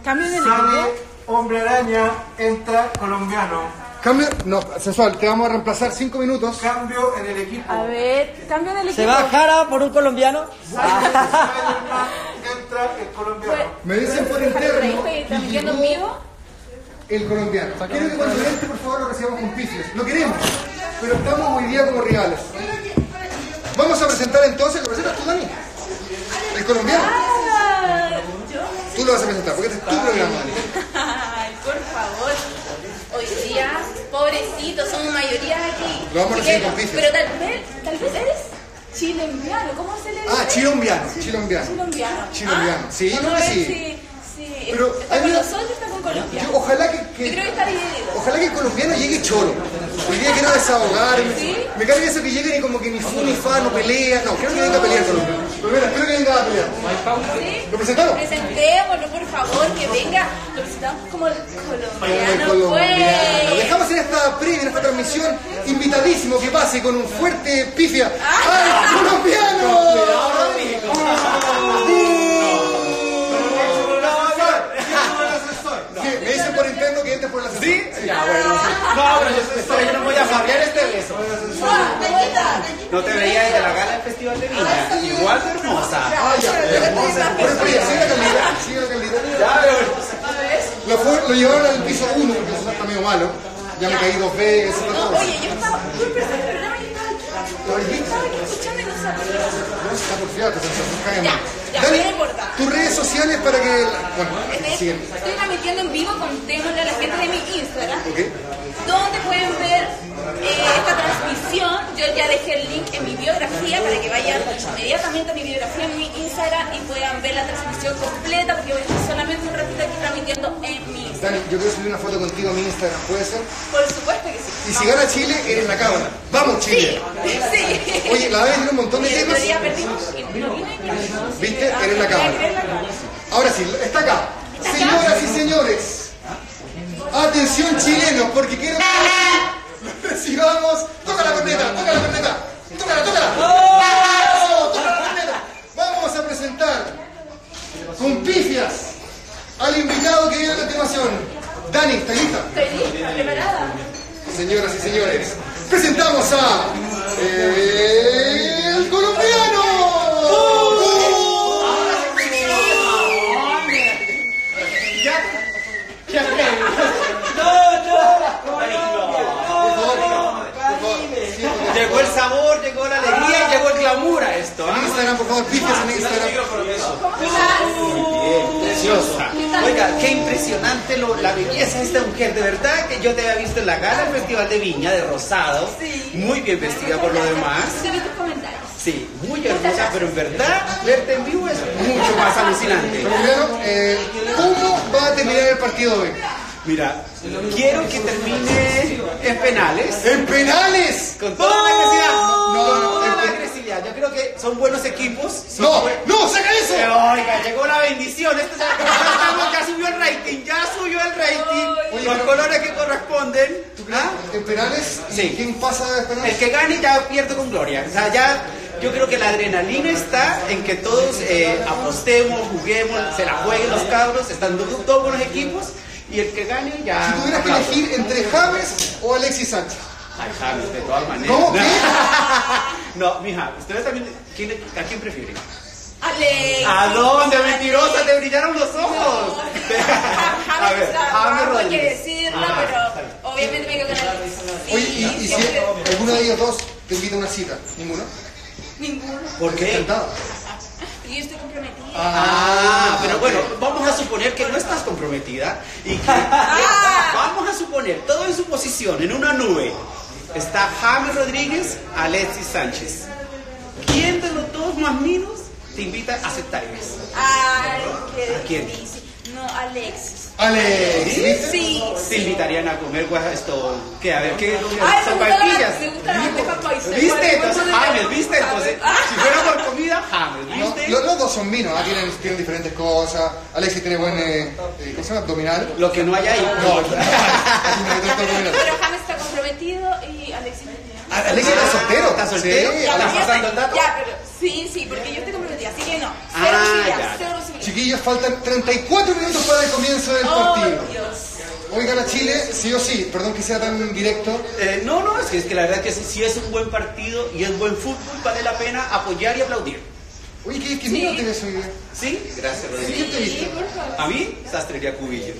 ¿Cambio en el Sale equipo? Hombre Araña, entra colombiano. Cambio, no, sensual, te vamos a reemplazar 5 minutos. Cambio en el equipo. A ver, cambio en el equipo. ¿Se va Jara por un colombiano? Spider-Man, entra el colombiano. Me dicen por interno ¿Estoy transmitiendo en vivo? el colombiano. Quiero que cuando entre, por favor, lo recibamos con pifias. Lo queremos, pero estamos hoy día como rivales. Vamos a presentar entonces, ¿lo presentas tú, Dani? El colombiano. Ah, ¿yo? Tú lo vas a presentar, porque este es tu programa, Dani. Ay, por favor. Hoy día, pobrecitos, somos mayoría aquí. Lo vamos a Así recibir que- con pifias. Pero tal vez eres chilembiano, ¿cómo se le dice? Ah, chilombiano, chilombiano. Chilombiano. Chilombiano, sí, Vamos creo a que ver sí. si Pero está hay con una- nosotros o está con Colombia. Ojalá Yo creo que está dividido. Ojalá que el colombiano llegue choro. Hoy día quiero desahogarme. ¿Sí? Me carga eso que lleguen y como que ni fu ni fa, no pelea. No, quiero que venga a pelear colombiano. Pero mira, espero que venga a pelear. ¿Sí? ¿Lo presentamos? Presentémoslo, por favor, que venga. Lo presentamos como el colombiano. El colombiano. Pues. Dejamos en esta previa, en esta transmisión, invitadísimo que pase con un fuerte pifia. ¡Al colombiano! ¿Qué? Me dicen por interno que entres por el ascensor. ¿Sí? Ya, bueno. No, pero yo no voy a farrear este beso. No te veía desde la gala del Festival de Viña. Igual de hermosa. Ah, ya. Hermosa, Por eso, hermosa. sigue la calidad, sigue la calidad. Ya, Lo llevaron al piso 1 porque eso está medio malo. Ya me caí 2 veces. No, oye, yo estaba muy presente en el programa y estaba aquí escuchando y no sabía. No, está por fiado, se cae Ya, mal. ya, Dani, no importa. tus redes sociales para que... Bueno, siguen. Estoy transmitiendo en vivo, contémosle a la gente de mi Instagram, ¿Ok? donde pueden ver esta transmisión. Yo ya dejé el link en mi biografía para que vayan inmediatamente a mi biografía en mi Instagram y puedan ver la transmisión completa, porque voy a estar solamente un ratito aquí transmitiendo en mi Instagram. Dani, yo quiero subir una foto contigo a mi Instagram, ¿puede ser? Por supuesto que sí. Y si gana Chile, eres la cámara. ¡Vamos, Chile! Sí. Oye, la vez tiene un montón de Oye, temas. pero ya perdimos porque no vine ni- ¿Viste? Eres la cámara. Eres la cámara. Ahora sí, está acá. Señoras y señores, atención chilenos, porque quiero que recibamos... ¡Toca la corneta! ¡Toca la corneta! ¡Tócala, tócala! ¡Eso! ¡Toca la corneta! Vamos a presentar con pifias al invitado que viene a continuación. Dani, ¿está lista? Estoy lista, preparada. Señoras y señores, presentamos a... ¡El colombiano! Llegó el sabor, llegó la alegría y llegó el glamour a esto. En Instagram, por favor, pifias en Instagram. Preciosa. Oiga, qué impresionante la belleza de esta mujer. De verdad que yo te había visto en la gala del Festival de Viña de rosado. Muy bien vestida por lo demás. Sí, vi tus comentarios. Sí, muy hermosa, pero en verdad verte en vivo es mucho más alucinante. Colombiano, ¿cómo va a terminar el partido hoy? Mira, quiero que termine en penales. ¡En penales! Con toda la agresividad. No, Con no, toda la en- agresividad. Yo creo que son buenos equipos. Son ¡No! buen- ¡No! ¡Saca eso! Oiga, llegó la bendición. Esto ya subió el rating. Ya subió el rating. Oye, Los pero- colores que corresponden. ¿Ah? ¿En penales? ¿Y Sí. quién pasa de El penales? que gane ya pierde con gloria. O sea, ya yo creo que la adrenalina está en que todos apostemos, juguemos, se la jueguen los cabros, están todos buenos equipos. Y el que gane ya. Si tuvieras que aplauso. elegir entre James o Alexis Sánchez. Ay, James, de todas maneras. ¿Cómo? ¿Qué? No, mija, ustedes también. ¿A quién prefieren? Alex. ¿A dónde, mentirosa? Te brillaron los ojos. A James ver, está James guapo, hay que Rodríguez. decirlo, Ah, pero obviamente me quedo con Alex. Oye, y si siempre- alguno de ellos dos te invita a una cita? ¿Ninguno? Ninguno. ¿Por qué? Encantado. Yo estoy comprometida. Pero bueno, vamos a suponer que no estás comprometida y que vamos a suponer, todo en su posición, en una nube, está James Rodríguez, Alexis Sánchez. ¿Quién de los dos más minos te invita a aceptar eso? Ay, qué ¿A quién? difícil. No, Alexis. Alex, ¿viste? Sí. Te invitarían a comer esto, ¿qué? A ver, ¿qué? Ay, Sopaipillas. me gusta la bandeja paisa. ¿Viste? Entonces, James, ¿viste? Entonces, si fuera por comida, James, No, ¿viste? los dos son vinos, tienen diferentes cosas. Alexis tiene buen ¿cómo se llama? Abdominal. Lo que no hay ahí. No, aquí no hay tanto abdominal. Pero James está comprometido y Alexis no. Alexis está soltero. ¿Está soltero? Sí, ¿Ya pero estás yo pasando estoy- el dato? Ya, pero sí, porque yo estoy comprometida, así que no. Cero Ah, posibilidad, ya. cero posibilidad. Chiquillos, faltan 34 minutos para el comienzo del partido. Dios. Hoy gana Chile, sí o sí. Perdón que sea tan directo. No, es que la verdad que si es un buen partido y es buen fútbol, vale la pena apoyar y aplaudir. Oye, ¿qué niño te ves hoy día? ¿Sí? Gracias, Rodrigo. ¿Quién te viste? ¿A mí? Sastrería Cubillos.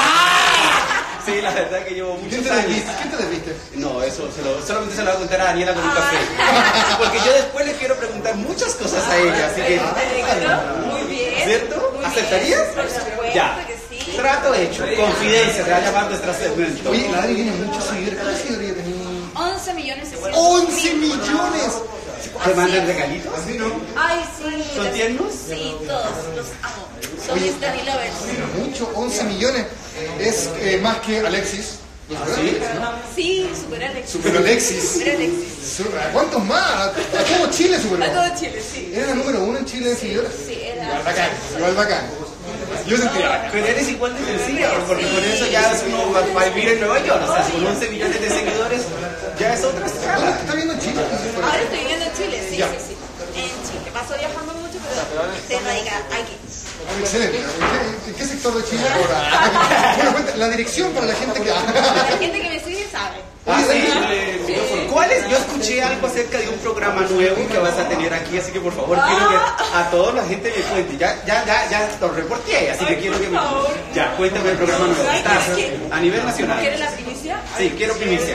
Sí, la verdad que llevo ¿Quién muchos te años. desviste? ¿Quién te desviste? No, eso solamente se lo voy a contar a Daniela con un café. Porque yo después le quiero preguntar muchas cosas a ella, así que... Muy bien. ¿Cierto? Muy ¿Aceptarías? bien, por supuesto Ya. que sí. Trato hecho. Confidencia, se va a llamar nuestra segmento. Oye, la Adri tiene muchos seguidores. ¿Cuántos seguidores ya tenía? 11 millones de 11 millones. ¿Te mandan regalitos? Ay, sí. ¿Son tiernos? Sí, todos los amo. Son mis Daddy lovers. Mucho, 11 millones. Es más que Alexis. ¿Sí? Sí, super Alex. Super Alexis. Super Alexis. ¿Cuántos más? A todo Chile superó. A todo Chile, sí. Era la número 1 en Chile de seguidores. Sí, era. Igual bacán, igual bacán. Yo sentía bacán. Pero eres igual de sencilla, porque con eso ya es uno va a vivir en Nueva York. O sea, con 11 millones de seguidores ya es otra ¿Dónde escala. te está viendo en Chile? Ahora estoy viviendo en Chile, sí, Ya. sí, sí. En Chile. Paso viajando mucho, pero estoy radicada aquí. Excelente. ¿En qué sector de Chile ahora? Bueno, cuenta, la dirección para la gente que... La gente que me sigue sabe. Ah, sí. ¿Cuál es? Yo escuché algo acerca de un programa nuevo que vas a tener aquí, así que por favor quiero que a toda la gente me cuente. Ya lo reporté, así que quiero que me... Ya, cuéntame el programa nuevo. Estás a nivel nacional. ¿Quieres la primicia? Sí, quiero primicia.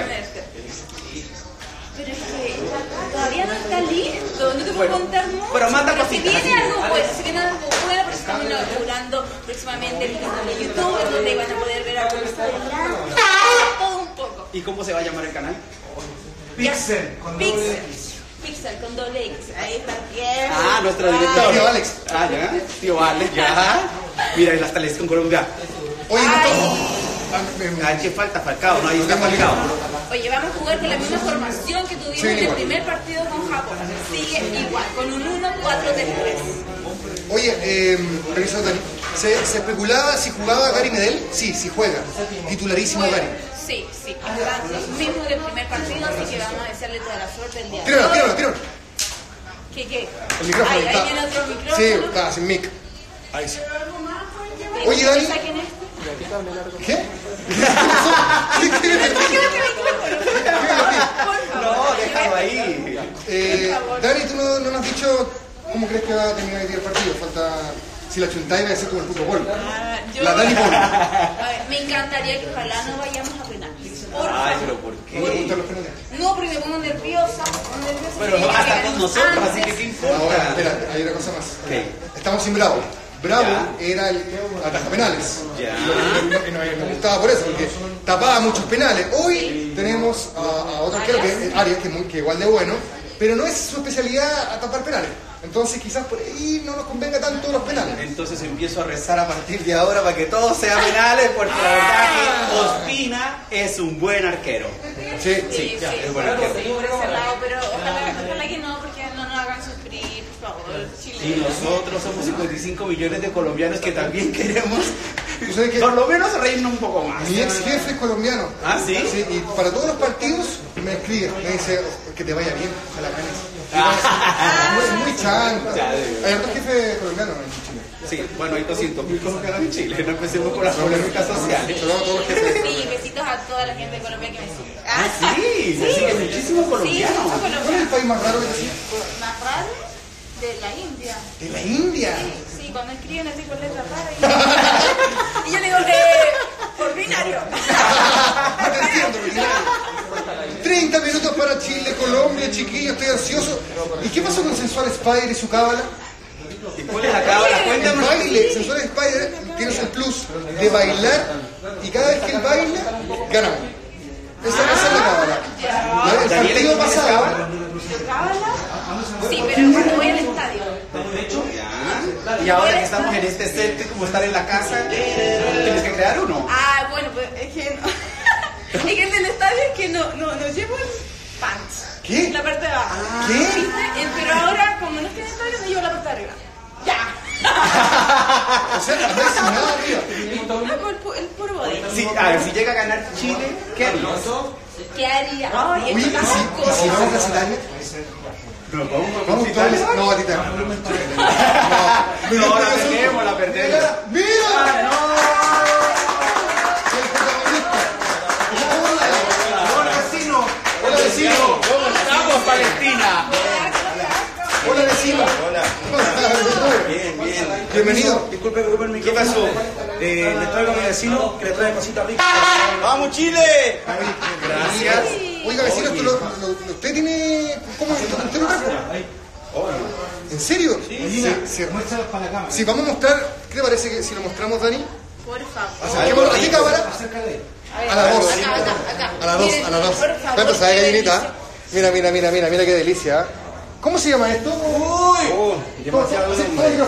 Pero es que todavía no está listo, no te puedo Bueno, contar mucho. pero manda si cositas, viene así. algo bueno, si viene algo bueno, porque estamos inaugurando próximamente el canal de YouTube, en donde van a poder ver algo que está hablando, todo un poco. ¿Y cómo se va a llamar el canal? Pixel. Con doble Pixel. X. Pixel con doble X. Ahí está bien. Ah, nuestro director. Tío Alex. Ah, ya. Tío Alex, ya. Mira, y hasta la con Colombia. Oye, Ay, que falta Falcao, no, ahí está Falcao. Oye, vamos a jugar con la misma formación que tuvimos Sí, en el igual. primer partido con Japón. Sigue igual, con un 1-4-3-3. Oye, revisor Dani, ¿se especulaba si jugaba Gary Medel? Sí, sí juega. Titularísimo Gary. Sí, sí, está mismo del primer partido, así que vamos a desearle toda la suerte el día de Tíralo, hoy. tíralo, tíralo. ¿Qué? El micrófono Ay, está. ahí viene otro micrófono. Sí, está sin mic. Ahí sí. ¿Te Oye, Dani. saquen este? ¿Qué? ¿Qué quieres decir? Por favor. No, déjalo ahí. Dani, tú no nos has dicho cómo crees que va a terminar el partido. Falta... Si la chuntáis va a ser como el fútbol. Yo- La Dani Polo. A ver, me encantaría que ojalá no vayamos a penales. Por Ay, favor. pero ¿por ¿Cómo te qué? gustan los penales? No, porque me pongo nerviosa. Pero no, hasta con nosotros, así que ¿qué Ahora, importa? espera, hay una cosa más. ¿Qué? Estamos sin Bravo. Bravo Ya. era el ataja penales. Ya. Y nos gustaba por eso, porque tapaba muchos penales. Hoy tenemos a otro arquero, que es Arias, que igual de bueno, pero no es su especialidad a tapar penales. Entonces quizás por ahí no nos convenga tanto los penales. Entonces empiezo a rezar a partir de ahora para que todo sea penales, porque la verdad que Ospina es un buen arquero. Sí, Sí, ya, sí, es buen arquero. sí, por ese lado, pero ojalá que no, porque no nos hagan sufrir, por favor, Chile. Y nosotros somos 55 millones de colombianos que también queremos, ¿Tú sabes que por lo menos, reírnos un poco más. mi ex jefe es colombiano? ¿Ah, sí? Sí, y para todos los partidos me escribe, me dice que te vaya bien, ojalá ganes. Es muy chanto. Ya, Hay otro jefe colombiano en Chile. Sí, bueno, hay 200.000 colombianos en Chile, no empecemos con las polémicas sociales. Saludos a todos los jefes. Sí, besitos a toda la gente de Colombia que me sigue. Ah, sí, se sigue muchísimo Sí, colombiano. muchos ¿Cuál es el colombianos. país más raro que te sigue? Más raro de la India. De la India. Sí, cuando escriben así con letras raras. Y yo le digo, ordinario. No te entiendo, ordinario. 30 minutos para Chile, Colombia, chiquillos, estoy ansioso. ¿Y qué pasó con Sensual Spider y su cábala? ¿Y cuál es la cábala? El Cuéntame. baile, Sensual Spider tiene el plus de bailar y cada vez que él baila, ganamos. Esa es la cábala. El Daniela, partido ¿tú tienes pasado, cábala? ¿Cábala? Sí, pero cuando voy al estadio. Ya. Y ahora que estamos en este set, como estar en la casa, tienes que crear uno. Ah, bueno, pues es que no. Es que en el estadio es que no llevo el pants. ¿Qué? La parte de abajo. ¿Qué? ¿Viste? Pero ahora, como no estoy en el estadio, me llevo la parte de arriba. ¡Ya! o sea, no hay sin nada arriba. Hago el puro body. Sí, a ver, si llega a ganar Chile, ¿qué harías? ¿Qué haría? Ay, Uy, esto ¿y tantas si cosas. vamos a Italia? Nos vamos a Vamos visitar. todos. No, a ti te no. No, la perdemos, la perdemos. ¡Mira! Hola vecino. Hola vecino. ¡Vamos, Palestina! Hola vecino. Hola. Bien, bien. Bienvenido. Disculpe que ocupe el ¿Qué micrófono. pasó? Le traigo a mi vecino que le trae cositas ricas. ¡Vamos, Chile! Gracias. Oiga vecino, ¿usted tiene... ¿Cómo? ¿Usted lo trajo? ¿En serio? Muéstralos para la cámara. Si vamos a mostrar, ¿qué te parece que si lo mostramos, Dani? Por favor. Acerquémonos. ¿A qué cámara? Acércale. A la 2. Acá, acá. A la 2, Miren, a la 2. por favor, ¿Cuánto sabe, qué gallinita? Mira qué delicia. ¿Cómo se llama esto? Demasiado nombre.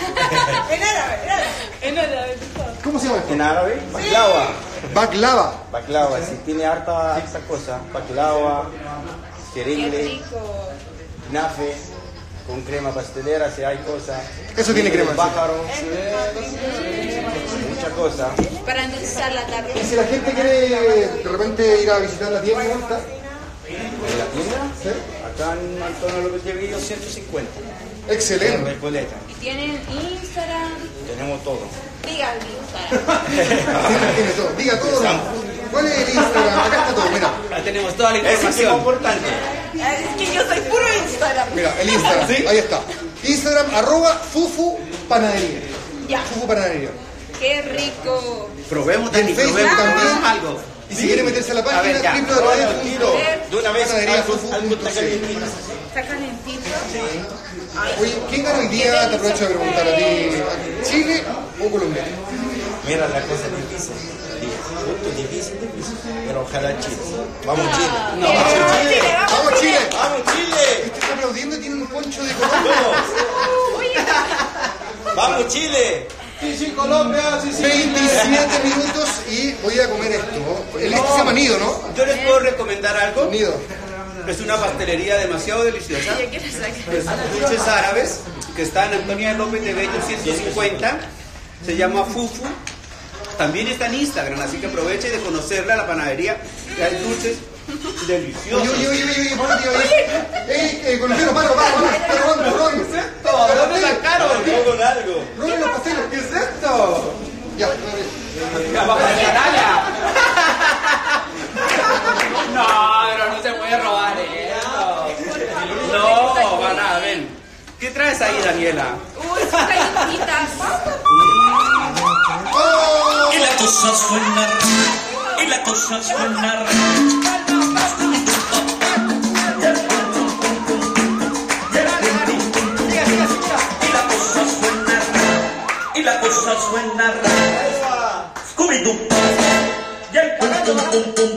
En árabe, por favor. ¿Cómo se llama esto? ¿En árabe? Baklava. Baklava. Baklava, sí, tiene harta cosa. Baklava, Qué cereble, rico. nafe, con crema pastelera, si hay cosas. Eso tiene crema, sí. Pájaro, mucha cosa. Para endulzar la tarde. Y si la gente quiere de repente ir a visitar la tienda, ¿cómo está? ¿En la tienda? Acá en Antonio López de Villo, 150. En Excelente. Recoleta. Y tienen Instagram. Tenemos todo. Digan Instagram. Tiene todo. Diga todo. ¿Cuál es el Instagram? Acá está todo, mira. Ya tenemos toda la Eso es información. importante. Es que yo soy puro Instagram. Mira, el Instagram. Ahí está. Instagram, @Fufu Panadería. Ya. Fufu Panadería. Qué rico. Probemos, Y en Dani, Facebook probemos también. algo. Y si quiere meterse a la A ver, página ya. De una vez, Panaderiafufu.cl. algo está calientito. Está calentito. Oye, ¿quién gana hoy día? Te aprovecho de preguntar a ti. ¿Chile o Colombia? Mira, la cosa es difícil. Difícil. Pero ojalá Chile. Vamos, Chile. ¡Vamos, Chile! ¡Vamos, Chile! Usted está aplaudiendo y tiene un poncho de Colombia. ¡Vamos, Chile! Sí, sí, Colombia, sí, sí. 27 minutos y voy a comer esto. Esto se llama nido, ¿no? Yo les puedo recomendar algo. Nido. Es una pastelería demasiado deliciosa. Ya quiero sacar. Es dulces árabes que está en Antonia López de Bello 150. Se llama Fufu. También está en Instagram, así que aproveche de conocerla, la panadería. Que hay dulces deliciosos. Oye, por aquí, oye. Conocido, mano, Robin. ¿Dónde sacaron? Yo con algo. Robin los pasteles. ¿Qué es esto? Ya, ¡Bajo la canalla! No, pero no se puede robar eso. No, van a ver. ¿Qué traes ahí, Daniela? Uy, son calientitas. ¡Oh! Y la cosa suena, y la cosa suena. Y la cosa suena. Scooby-Doo. Y el pum, pum, pum, pum.